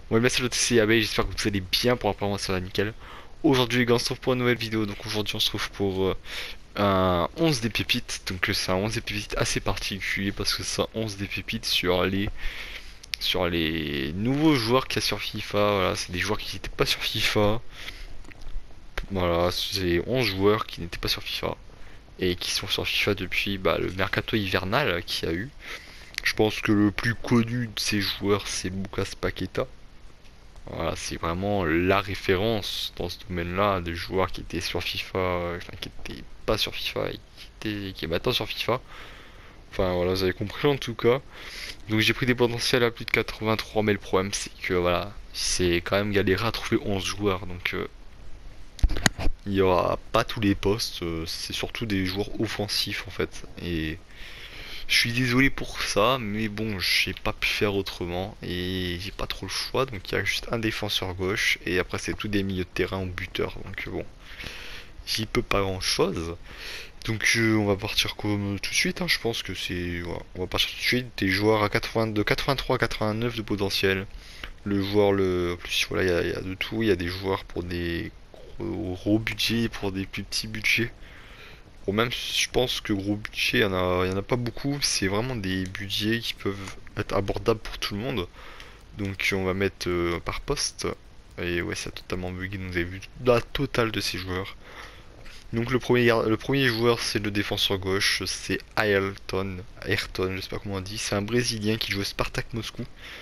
Ouais, merci de TCAB, j'espère que vous allez bien pour apprendre sur la nickel. Aujourd'hui les gars, on se retrouve pour une nouvelle vidéo. Donc aujourd'hui on se retrouve pour un 11 des pépites. Donc c'est un 11 des pépites assez particulier parce que c'est un 11 des pépites sur les nouveaux joueurs qu'il y a sur FIFA. Voilà, c'est des joueurs qui n'étaient pas sur FIFA. Voilà, c'est 11 joueurs qui n'étaient pas sur FIFA et qui sont sur FIFA depuis le mercato hivernal qu'il y a eu. Je pense que le plus connu de ces joueurs c'est Lucas Paqueta. Voilà, c'est vraiment la référence dans ce domaine-là des joueurs qui étaient sur FIFA, enfin qui étaient pas sur FIFA et qui est maintenant sur FIFA. Enfin voilà, vous avez compris en tout cas. Donc j'ai pris des potentiels à plus de 83, mais le problème c'est que voilà, c'est quand même galéré à trouver 11 joueurs, donc il y aura pas tous les postes, c'est surtout des joueurs offensifs en fait. Et je suis désolé pour ça, mais bon, j'ai pas pu faire autrement et j'ai pas trop le choix. Donc il y a juste un défenseur gauche et après c'est tout des milieux de terrain ou buteurs. Donc bon, j'y peux pas grand chose. Donc on va partir comme tout de suite. Je pense que c'est, voilà, on va partir tout de suite. Des joueurs à 80, de 83 à 89 de potentiel. Le joueur le plus, voilà, il y a de tout. Il y a des joueurs pour des gros budgets, pour des plus petits budgets. Bon, même si je pense que gros budget, il y en a pas beaucoup. C'est vraiment des budgets qui peuvent être abordables pour tout le monde. Donc on va mettre par poste. Et ouais, ça a totalement bugué. Vous avez vu la totale de ces joueurs. Donc le premier joueur, c'est le défenseur gauche. C'est Ayrton. Ayrton, je sais pas comment on dit. C'est un Brésilien qui joue au Spartak Moscou.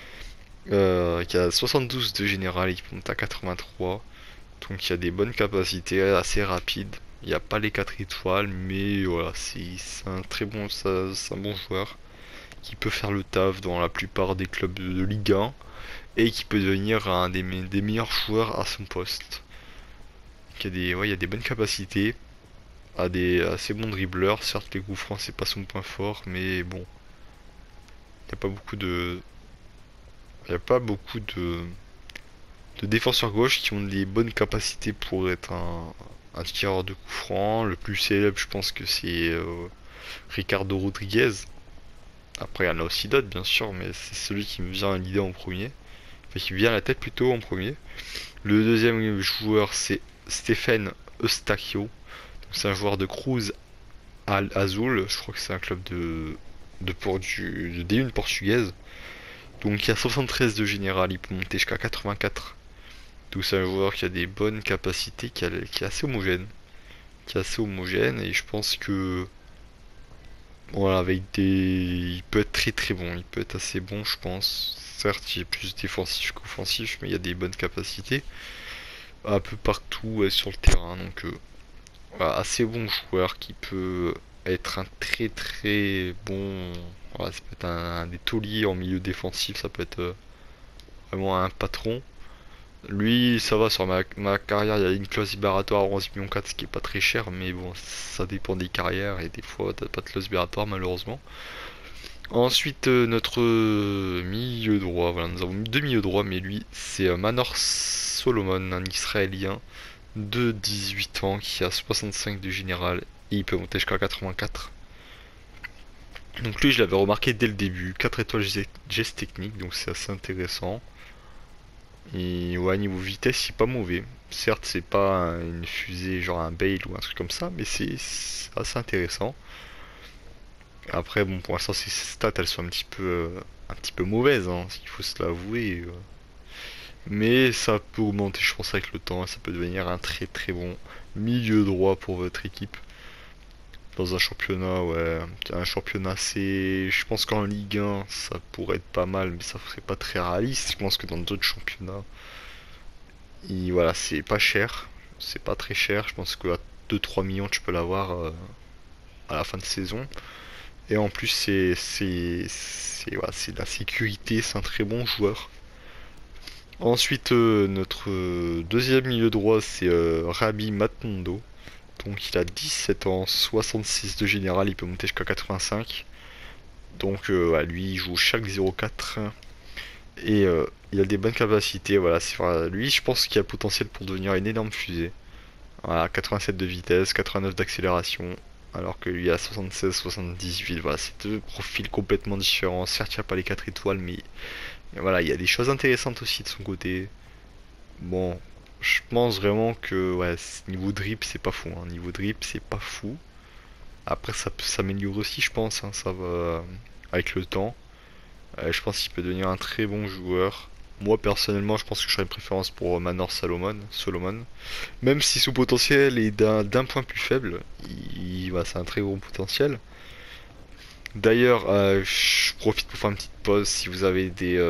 Qui a 72 de général et qui monte à 83. Donc il a des bonnes capacités, assez rapide. Il n'y a pas les 4 étoiles, mais voilà, c'est un très bon, c'est un bon joueur qui peut faire le taf dans la plupart des clubs de Ligue 1 et qui peut devenir un des meilleurs joueurs à son poste. Ouais, il y a des bonnes capacités, a des assez bons dribbleurs. Certes, les coups francs c'est pas son point fort, mais bon, il n'y a pas beaucoup de, il y a pas beaucoup de défenseurs gauche qui ont des bonnes capacités pour être un tireur de coups francs. Le plus célèbre, je pense que c'est Ricardo Rodriguez. Après, il y en a aussi d'autres, bien sûr, mais c'est celui qui me vient à l'idée en premier. Enfin, qui me vient à la tête plutôt en premier. Le deuxième joueur, c'est Stephen Eustachio. C'est un joueur de Cruz Al Azul. Je crois que c'est un club de D1 portugaise. Donc, il y a 73 de général, il peut monter jusqu'à 84. Donc c'est un joueur qui a des bonnes capacités, qui est assez homogène. Qui est assez homogène et je pense que voilà, avec des. Il peut être très très bon, il peut être assez bon je pense. Certes il est plus défensif qu'offensif, mais il y a des bonnes capacités. Un peu partout sur le terrain. Donc voilà, assez bon joueur qui peut être un très très bon. Voilà, ça peut être un des tauliers en milieu défensif, ça peut être vraiment un patron. Lui, ça va, sur ma carrière, il y a une clause libératoire à 11 millions 4, ce qui est pas très cher, mais bon, ça dépend des carrières et des fois, t'as pas de clause libératoire malheureusement. Ensuite, notre milieu droit, voilà, nous avons deux milieux droits, mais lui, c'est Manor Solomon, un Israélien de 18 ans qui a 65 de général et il peut monter jusqu'à 84. Donc lui, je l'avais remarqué dès le début, 4 étoiles geste technique, donc c'est assez intéressant. Et ouais, niveau vitesse, c'est pas mauvais. Certes, c'est pas une fusée genre un Bale ou un truc comme ça, mais c'est assez intéressant. Après, bon, pour l'instant, ces stats, elles sont un petit peu mauvaises, il faut se l'avouer. Mais ça peut augmenter, je pense, avec le temps, et ça peut devenir un très très bon milieu droit pour votre équipe. Dans un championnat, ouais, un championnat, c'est, je pense qu'en Ligue 1, ça pourrait être pas mal, mais ça serait pas très réaliste. Je pense que dans d'autres championnats, voilà, c'est pas cher, c'est pas très cher. Je pense que à 2-3 millions, tu peux l'avoir à la fin de saison. Et en plus, voilà, c'est de la sécurité, c'est un très bon joueur. Ensuite, notre deuxième milieu droit, c'est Rabi Matondo. Donc, il a 17 ans, 66 de général, il peut monter jusqu'à 85. Donc, ouais, lui, il joue chaque 0,4. Et il a des bonnes capacités. Voilà, lui, je pense qu'il a le potentiel pour devenir une énorme fusée. Voilà, 87 de vitesse, 89 d'accélération, alors que lui a 76, 78. Voilà, c'est deux profils complètement différents. Certes, il n'y a pas les 4 étoiles, mais Et voilà, il y a des choses intéressantes aussi de son côté. Bon, je pense vraiment que ouais, niveau drip, c'est pas fou. Hein. Niveau drip, c'est pas fou. Après, ça peut s'améliorer aussi, je pense. Hein, ça va avec le temps. Je pense qu'il peut devenir un très bon joueur. Moi, personnellement, je pense que j'aurais une préférence pour Manor Solomon. Même si son potentiel est d'un point plus faible, bah, c'est un très gros potentiel. D'ailleurs, je profite pour faire une petite pause. Si vous avez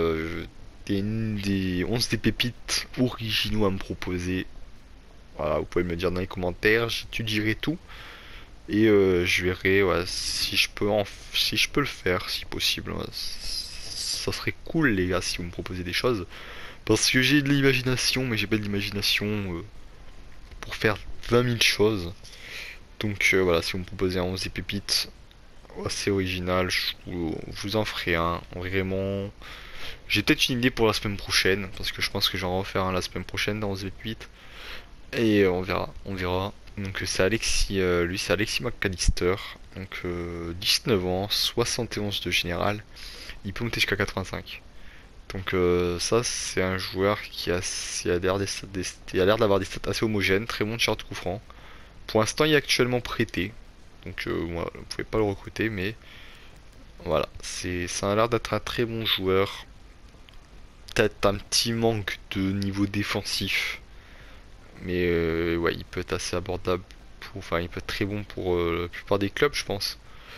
des 11 des pépites originaux à me proposer, voilà, vous pouvez me le dire dans les commentaires. J'étudierai tout et je verrai ouais, si je peux le faire, si possible. Ouais. Ça serait cool, les gars, si vous me proposez des choses. Parce que j'ai de l'imagination, mais j'ai pas de l'imagination pour faire 20 000 choses. Donc voilà, si vous me proposez un 11 des pépites assez original, je vous en ferai un. Vraiment. J'ai peut-être une idée pour la semaine prochaine, parce que je pense que j'en refaire un la semaine prochaine dans 11.8. Et on verra, on verra. Donc c'est Alexis, lui c'est Alexis McAllister. Donc 19 ans, 71 de général. Il peut monter jusqu'à 85. Donc ça c'est un joueur qui a l'air d'avoir des stats assez homogènes, très bon de short coup franc. Pour l'instant il est actuellement prêté. Donc moi, vous pouvez pas le recruter, mais voilà, ça a l'air d'être un très bon joueur. Peut-être un petit manque de niveau défensif. Mais ouais, il peut être assez abordable. Enfin, il peut être très bon pour la plupart des clubs, je pense.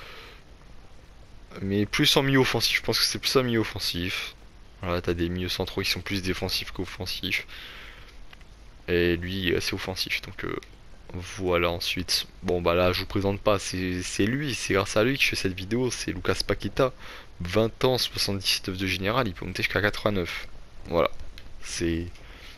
Mais plus en milieu offensif. Je pense que c'est plus un milieu offensif. Voilà, t'as des milieux centraux qui sont plus défensifs qu'offensifs. Et lui, il est assez offensif. Donc voilà, ensuite. Bon, bah là, je vous présente pas. C'est lui, c'est grâce à lui que je fais cette vidéo. C'est Lucas Paqueta. 20 ans, 79 de général. Il peut monter jusqu'à 89. Voilà. C'est.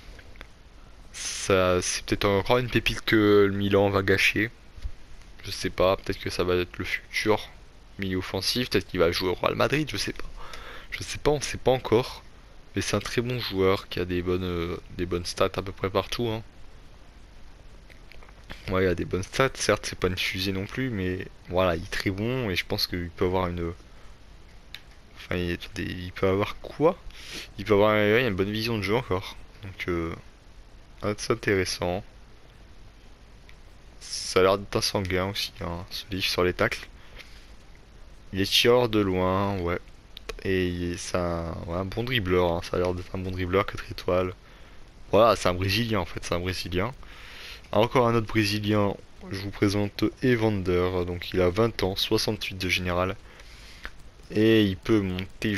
Ça, c'est peut-être encore une pépite que le Milan va gâcher. Je sais pas, peut-être que ça va être le futur milieu offensif, peut-être qu'il va jouer au Real Madrid, je sais pas. Je sais pas, on sait pas encore. Mais c'est un très bon joueur qui a des bonnes stats à peu près partout. Hein. Ouais, il a des bonnes stats, certes c'est pas une fusée non plus, mais voilà, il est très bon et je pense qu'il peut avoir une... Enfin, il peut avoir quoi? Il peut avoir ouais, une bonne vision de jeu encore. Donc, c'est intéressant. Ça a l'air d'être un sanguin aussi, hein, solide sur les tacles. Il est tireur de loin, ouais. Et c'est un bon dribbleur, hein. Ça a l'air d'être un bon dribbleur, 4 étoiles. Voilà, c'est un Brésilien en fait, c'est un Brésilien. Encore un autre Brésilien, je vous présente Evander, donc il a 20 ans, 68 de général. Et il peut monter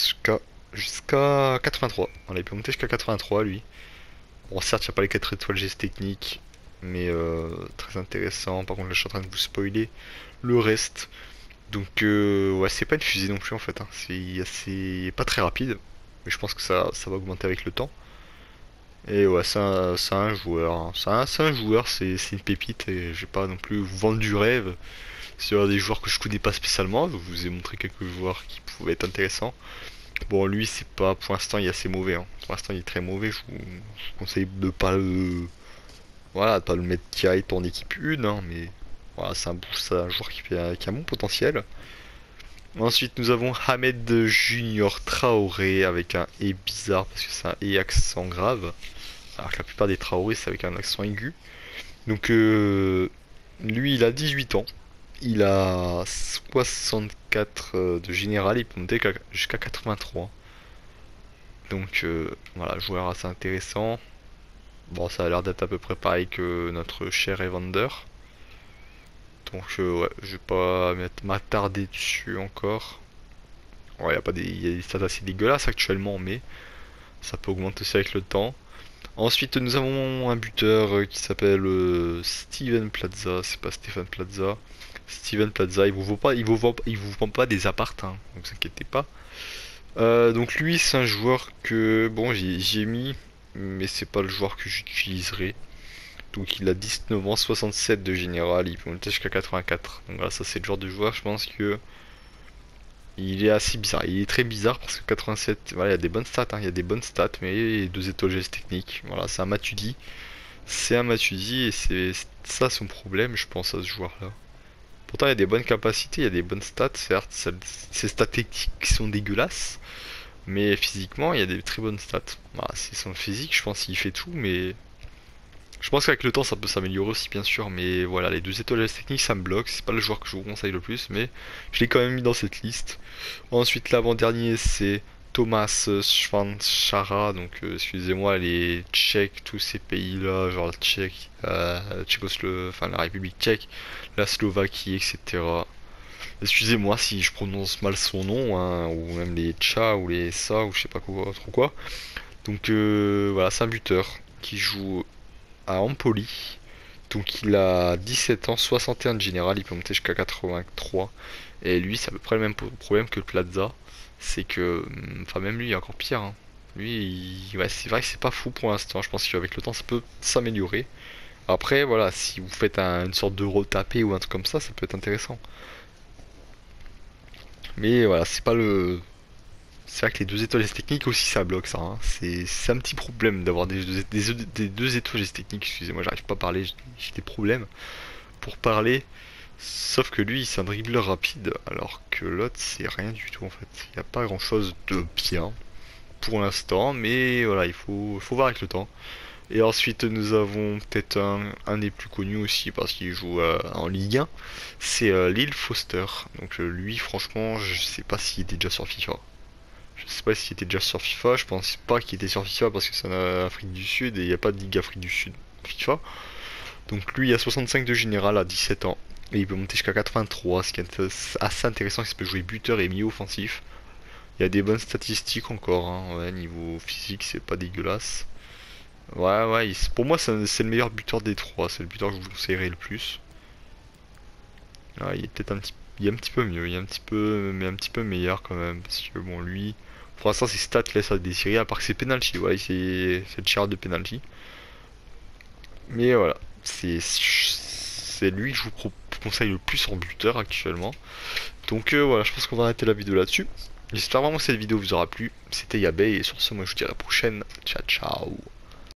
jusqu'à 83. Voilà, il peut monter jusqu'à 83 lui. Bon certes il n'y a pas les 4 étoiles geste technique, mais très intéressant. Par contre là je suis en train de vous spoiler le reste. Donc ouais c'est pas une fusée non plus en fait, hein. C'est assez pas très rapide, mais je pense que ça va augmenter avec le temps. Et ouais c'est un joueur, hein. C'est un joueur, c'est une pépite et je vais pas non plus vous vendre du rêve sur des joueurs que je connais pas spécialement. Je vous ai montré quelques joueurs qui pouvaient être intéressants. Bon lui c'est pas, pour l'instant il est assez mauvais, hein. Pour l'instant il est très mauvais, je vous conseille de pas le... Voilà, de pas le mettre direct en équipe 1, hein, mais voilà, c'est un joueur qui a un bon potentiel. Ensuite, nous avons Hamed Junior Traoré avec un E bizarre parce que c'est un E accent grave. Alors que la plupart des Traoré c'est avec un accent aigu. Donc, lui, il a 18 ans. Il a 64 de général. Il peut monter jusqu'à 83. Donc, voilà, joueur assez intéressant. Bon, ça a l'air d'être à peu près pareil que notre cher Evander. Donc ouais, je vais pas m'attarder dessus encore. Ouais, y a des stats assez dégueulasses actuellement, mais ça peut augmenter aussi avec le temps. Ensuite, nous avons un buteur qui s'appelle Steven Plaza. C'est pas Stéphane Plaza. Steven Plaza, il vous vend pas des apparts, hein, donc vous inquiétez pas. Donc lui, c'est un joueur que bon, j'ai mis, mais c'est pas le joueur que j'utiliserai. Donc il a 19 ans, 67 de général, il peut monter jusqu'à 84. Donc voilà, ça c'est le genre de joueur, je pense que il est assez bizarre. Il est très bizarre parce que 87, voilà, il y a des bonnes stats, hein, il y a des bonnes stats, mais 2 étoiles geste technique. Voilà, c'est un Matuidi. C'est un Matuidi et c'est ça son problème, je pense, à ce joueur-là. Pourtant, il y a des bonnes capacités, il y a des bonnes stats, certes, ces stats techniques qui sont dégueulasses. Mais physiquement, il y a des très bonnes stats. Bah, c'est son physique, je pense qu'il fait tout, mais je pense qu'avec le temps, ça peut s'améliorer aussi, bien sûr. Mais voilà, les 2 étoiles techniques, ça me bloque. C'est pas le joueur que je vous conseille le plus, mais je l'ai quand même mis dans cette liste. Ensuite, l'avant-dernier, c'est Thomas Schwanchara. Donc, excusez-moi, les Tchèques, tous ces pays-là, genre la Tchèque, enfin la République tchèque, la Slovaquie, etc. Excusez-moi si je prononce mal son nom, hein, ou même les Tcha ou les Sa ou je sais pas quoi, trop quoi. Donc voilà, c'est un buteur qui joue à Empoli. Donc il a 17 ans, 61 de général, il peut monter jusqu'à 83. Et lui, c'est à peu près le même problème que le Plaza. C'est que, enfin même lui, il est encore pire, hein. Lui, ouais, c'est vrai que c'est pas fou pour l'instant. Je pense qu'avec le temps, ça peut s'améliorer. Après, voilà, si vous faites une sorte de retapé ou un truc comme ça peut être intéressant. Mais voilà, c'est pas le. C'est vrai que les 2 étoiles techniques aussi ça bloque ça, hein. C'est un petit problème d'avoir des 2 étoiles techniques, excusez-moi, j'arrive pas à parler, j'ai des problèmes pour parler. Sauf que lui c'est un dribbleur rapide, alors que l'autre c'est rien du tout en fait. Il n'y a pas grand chose de bien pour l'instant, mais voilà, faut voir avec le temps. Et ensuite nous avons peut-être un des plus connus aussi parce qu'il joue en Ligue 1, c'est Lil Foster. Donc lui franchement je sais pas s'il était déjà sur FIFA. Je sais pas s'il était déjà sur FIFA, je pense pas qu'il était sur FIFA parce que c'est en Afrique du Sud et il n'y a pas de Ligue Afrique du Sud FIFA. Donc lui il a 65 de général à 17 ans. Et il peut monter jusqu'à 83, ce qui est assez intéressant, il peut jouer buteur et milieu offensif. Il y a des bonnes statistiques encore, hein. Ouais, niveau physique c'est pas dégueulasse. Ouais, ouais, pour moi c'est le meilleur buteur des trois, c'est le buteur que je vous conseillerais le plus. Ah, il est peut-être il est un petit peu mieux, il est un petit peu, mais un petit peu meilleur quand même, parce que bon lui, pour l'instant ses stats laissent à désirer, à part que c'est penalty, ouais, c'est le tir de penalty. Mais voilà, c'est lui que je vous conseille le plus en buteur actuellement. Donc voilà, je pense qu'on va arrêter la vidéo là-dessus. J'espère vraiment que cette vidéo vous aura plu. C'était Yabé et sur ce, moi je vous dis à la prochaine. Ciao ciao.